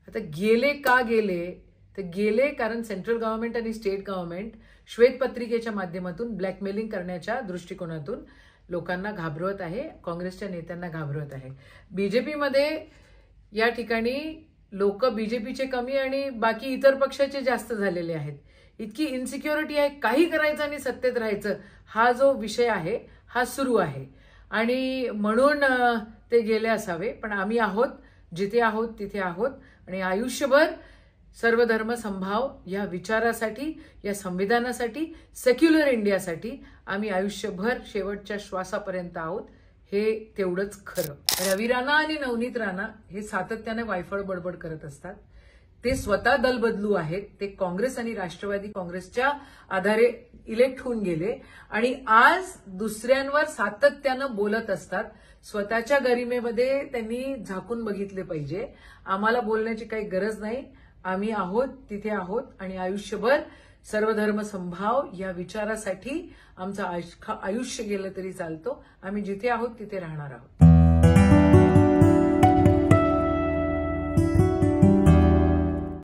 आता गेले का गेले, तर गेले कारण सेंट्रल गव्हर्नमेंट आणि स्टेट गव्हर्नमेंट श्वेतपत्रिकेच्या माध्यमातून ब्लॅकमेलिंग करण्याच्या दृष्टिकोनातून लोकांना घाबरवत आहे, काँग्रेसच्या नेत्यांना घाबरवत आहे. बीजेपीमध्ये या ठिकाणी लोक बीजेपीचे कमी आणि बाकी इतर पक्षाचे जास्त झालेले आहेत. इतकी इन्सिक्युरिटी आहे, काही करायचं आणि सत्तेत राहायचं हा जो विषय आहे हा सुरू आहे आणि म्हणून ते गेले असावे. पण आम्ही आहोत, जिथे आहोत तिथे आहोत आणि आयुष्यभर सर्वधर्म समभाव या विचारासाठी, या संविधानासाठी, सेक्युलर इंडियासाठी आम्ही आयुष्यभर शेवटच्या श्वासापर्यंत आहोत. हे तेवढंच खरं. रवी राणा आणि नवनीत राणा हे सातत्याने वायफळ बडबड करत असतात. ते स्वतः दल बदलू आहेत. ते काँग्रेस आणि राष्ट्रवादी काँग्रेसच्या आधारे इलेक्ट होऊन गेले आणि आज दुसऱ्यांवर सातत्यानं बोलत असतात. स्वतःच्या गरिमेमध्ये त्यांनी झाकून बघितले पाहिजे. आम्हाला बोलण्याची काही गरज नाही. आम्ही आहोत तिथे आहोत आणि आयुष्यभर सर्वधर्म समभाव या विचारासाठी आमचं आयुष्य गेलं तरी चालतो. आम्ही जिथे आहोत तिथे राहणार आहोत.